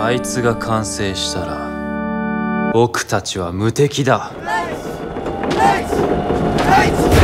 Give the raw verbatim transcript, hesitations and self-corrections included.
あいつが完成したら僕たちは無敵だ。